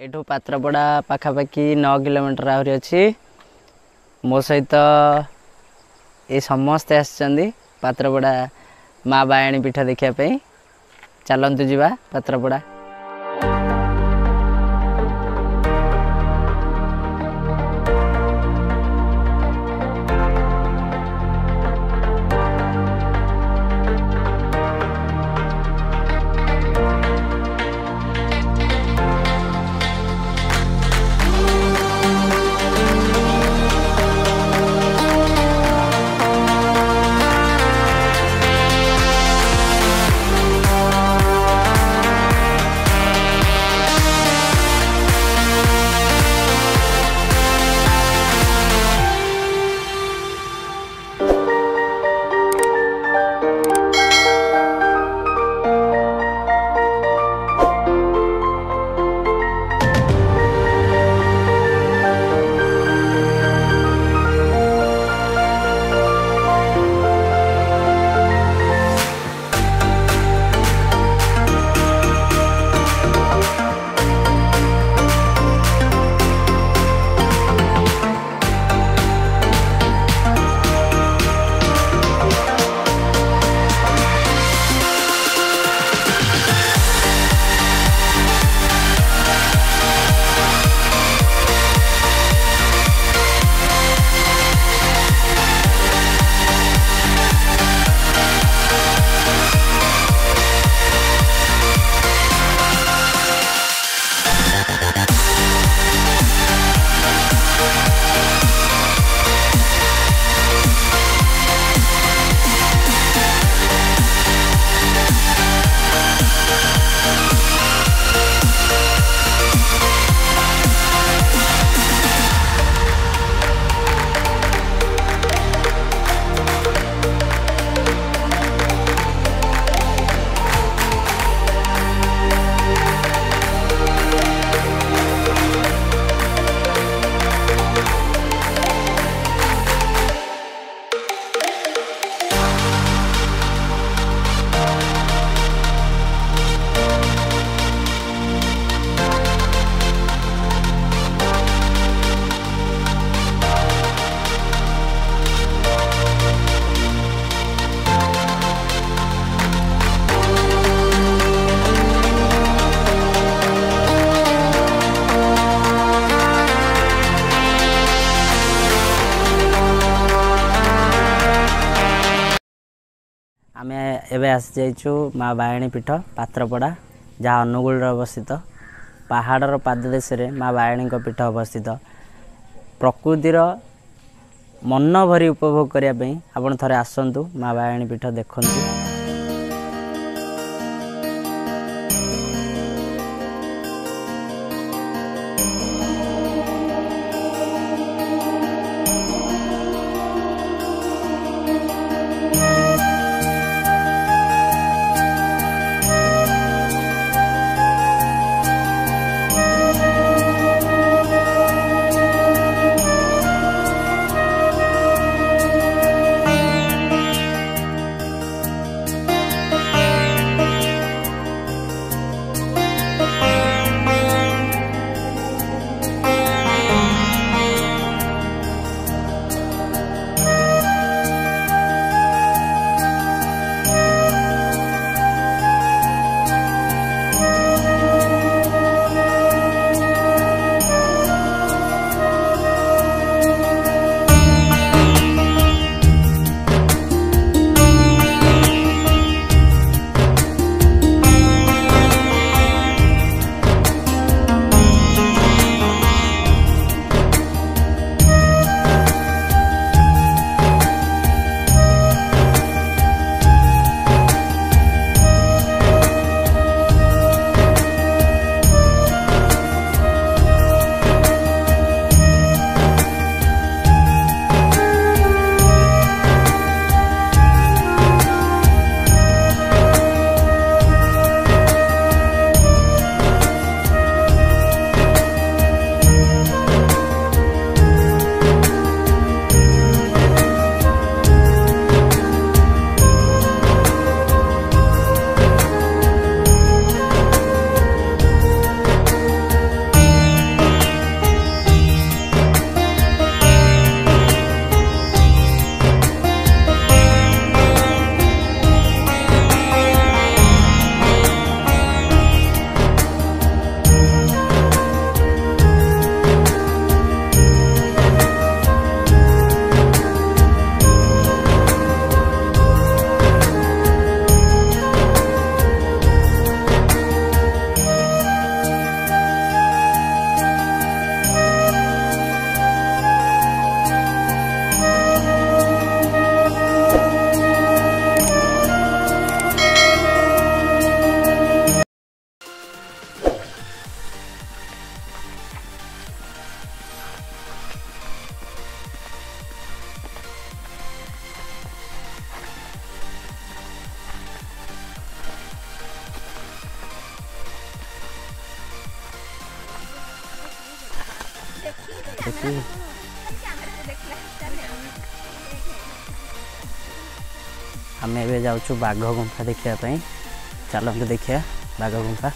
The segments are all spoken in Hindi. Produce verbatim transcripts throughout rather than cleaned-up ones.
एठू पात्रपड़ा पाखापाखि नौ किलोमीटर आहरी अच्छी मो सहित ये समस्ते आसचंदी पात्रपड़ा माँ बायाणी पीठ देखा चलतु जीवा पात्रपड़ा। आमे एबे आस जाइछु माँ बायाणी पीठ पात्रपड़ा जहाँ अनुगुल अवस्थित पहाड़र पाददेश रे माँ बायाणी पीठ अवस्थित प्रकृतिर मन भरी उपभोग करने आपण थरे आसतु माँ बायाणी पीठ देखंतु। देखी आम ए जाऊँ बाघ गुंफा देखापी चलते देखिए बाघ गुंफा।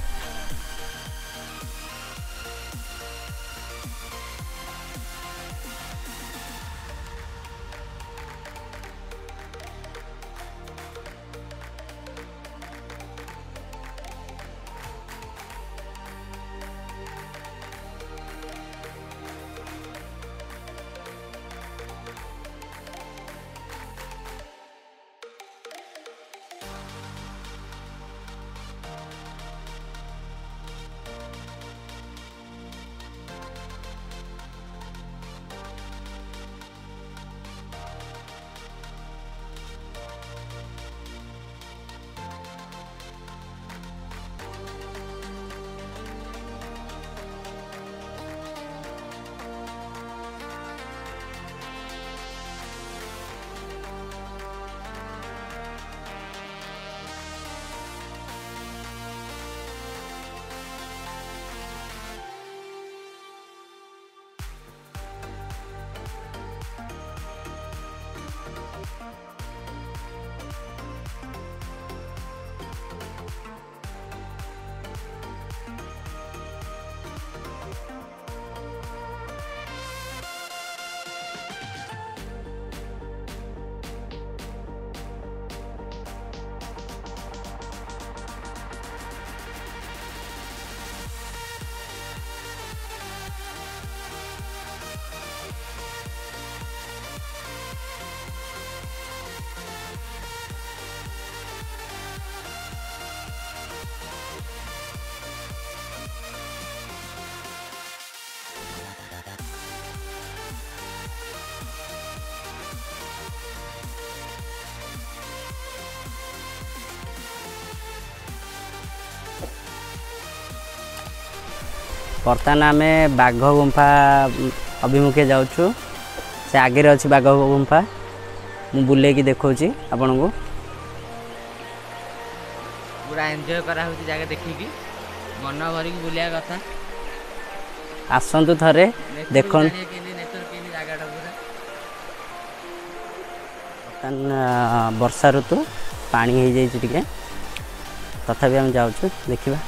बर्तमान आम बाघ गुंफा अभिमुखे जाऊँ से आगे अच्छी बाघ गुंफा मु बुले की देखा आपण को पूरा एंजॉय करा होची जगह देखिकी मन भरी बुलिया कथा आसंतु थरे देखन वर्षा ऋतु पानी हो जाए टिके तथापि हम जाऊँ देखा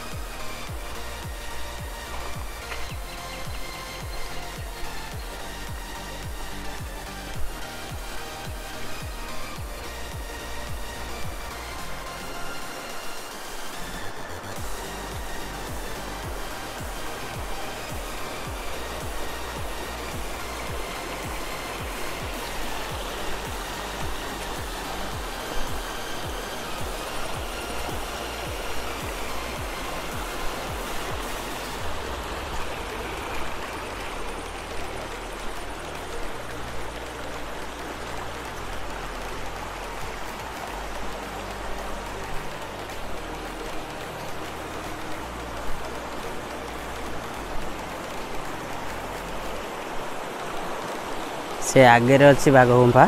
से आगे अच्छी बाघ गुंफा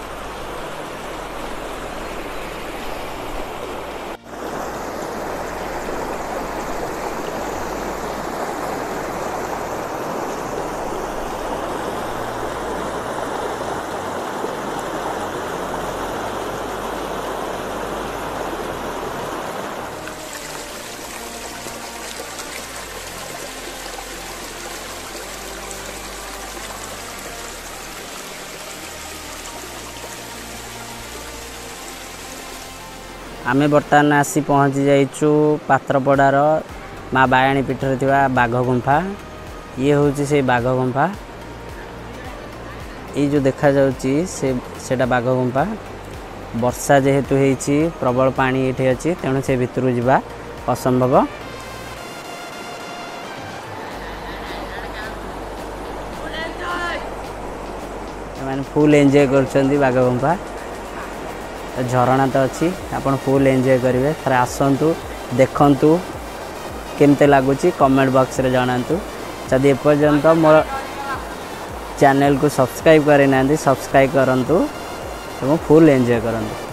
आमे बर्तमान आसी पहुँची जाइचु पात्रपड़ार माँ बायाणी पीठर थिबा बाघ गुंफा। ये हूँ से बाघ गुंफा ये जो देखा जाउची से सेटा बाघ गुंफा। वर्षा जेहेतु होईची प्रबल पानी ये अच्छी तेणु से भितर जावा असंभव। मैंने फुल एंजॉय कर बाघ गुंफा झरणा तो अच्छी आपण फुल एंजॉय करेंगे थरे आसतु देखु केमते लगुच कमेंट बॉक्स रे जनातु। जदि एपर्यंत मोर चैनल को सब्सक्राइब करे ना सब्सक्राइब करंतु एवं फुल एंजॉय करंतु।